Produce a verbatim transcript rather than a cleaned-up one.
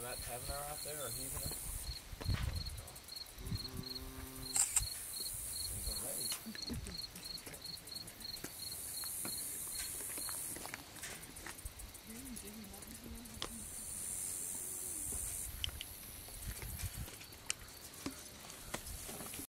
not having her out there or heaving her?